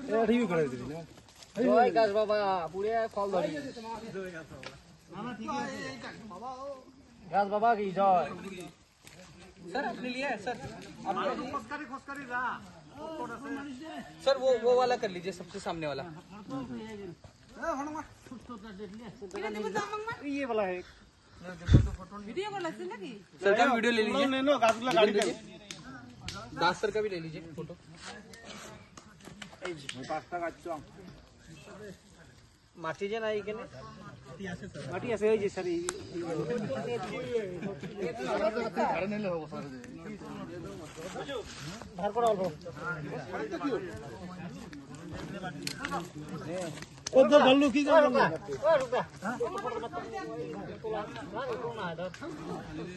ঠিক করে দিবি না জয় গাছ বাবা পুরে ফল ধরি गाछ बाबा की जय सर अपने लिए सर खोसकारी रा सर वो वाला कर लीजिए सबसे सामने वाला ये वाला है वीडियो कॉल से लगी सर का वीडियो ले लीजिए नो गाछ वाला गाड़ी पे दास सर का भी ले लीजिए फोटो পাঁচটা গাছ চং মাটি যে নাই এখানে মাটি আছে এই যে স্যার এই ধারে নিলে হবে স্যার ধার করা অল্প ও তো বললু কি করব না